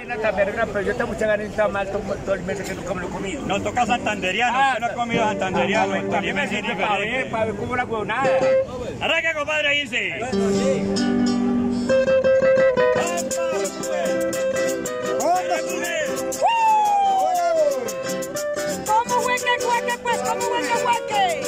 una taberna, pero yo tengo mucha ganas de mal todo el mes que nunca me lo he comido. Nos toca santanderiano, usted no ha comido santanderiano, el Tolima es diferente. Para ver cómo la huevonada. Arranca, compadre, dice. ¿Cómo hueque, pues? ¿Cómo hueque?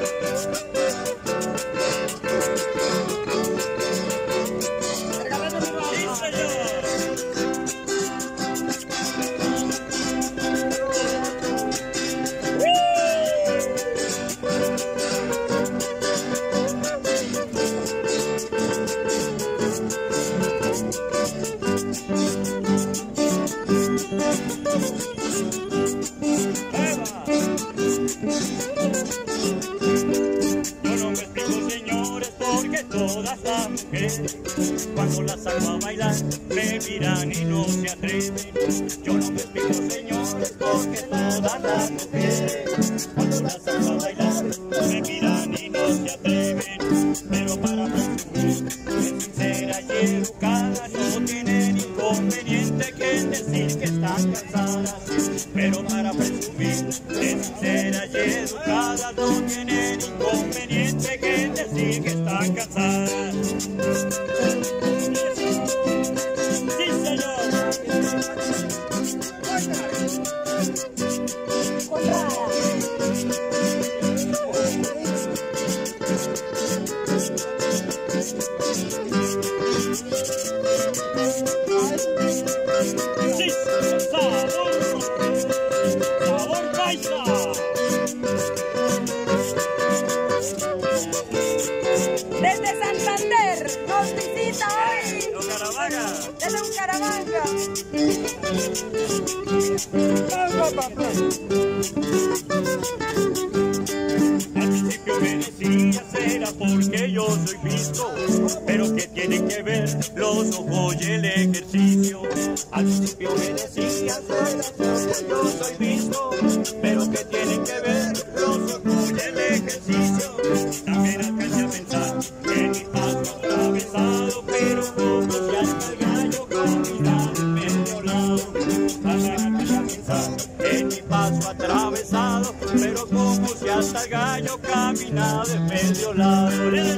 Todas las mujeres, cuando las saco a bailar, me miran y no se atreven. Yo no me explico, señores, porque todas las mujeres, cuando las saco a bailar, me miran y no se atreven. Pero para presumir, es sincera y educada, no tienen inconveniente que en decir que están cansadas. Pero para presumir, es sincera y educada, no tienen inconveniente que en decir que están cansadas. Sí, señor. Sí, sabor paisa. Desde Santander nos visita hoy. Bucaramanga. Desde Bucaramanga. Al principio me decía será porque yo soy visto, pero que tienen que ver los ojos y el ejercicio. Al principio me decía será porque yo soy visto, pero que tienen que ver los ojos y el ejercicio. También alcancé a pensar que mi paso atravesado, pero como si hasta el gallo caminaba en medio lado. También alcancé a pensar que mi paso atravesado, pero como si hasta el gallo caminaba en medio lado.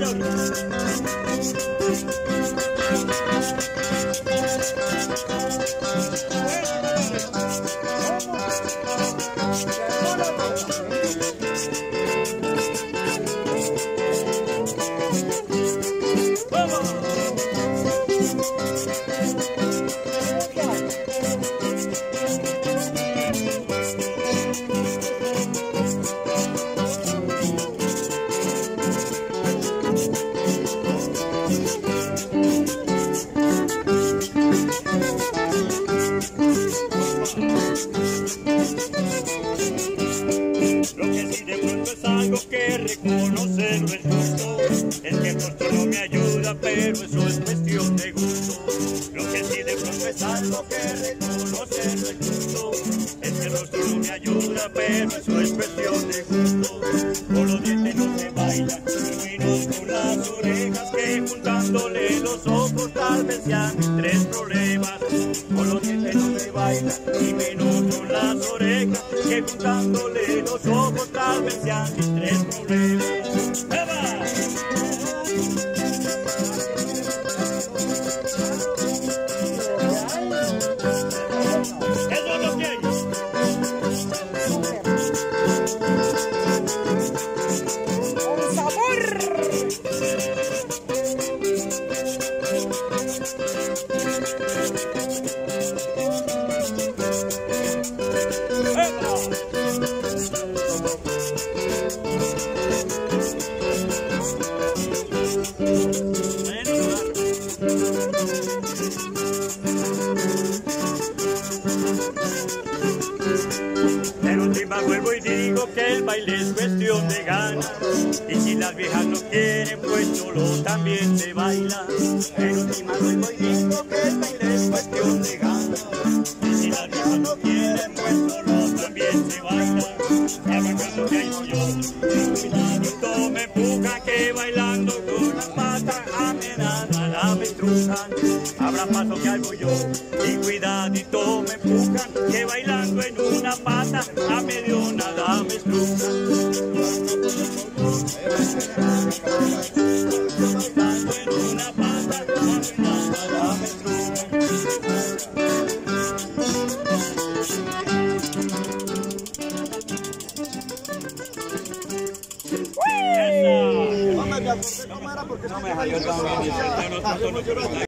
Que reconocerlo es justo, es que el rostro no me ayuda, pero eso es cuestión de gusto. Lo que sí de pronto es algo que reconocerlo es justo, es que el rostro no me ayuda, pero eso es cuestión de gusto. Con los dientes no se baila, y menos con las orejas, que juntándole los ojos tal vez sean mis tres problemas. Con los dientes no se baila, y menos con las orejas, que juntándole los ojos tal vez sean mis tres problemas. ¡Eva! Eso es lo que hay. ¡Con sabor! En última vuelvo y digo que el baile es cuestión de ganas, y si las viejas no quieren pues solo también se baila. En última vuelvo y digo que el baile es cuestión de ganas, y si las viejas no quieren pues solo también se baila. Arrancando que hay yo, cuidadito me empuja que bailando con las patas a mi nada la me estrujan. Habrá paso que algo yo, y cuidadito dibujan que bailando en una pata a medio nada me estrujan. Bailando en una pata a medio nada me estrujan. No me acordé cómo era porque no me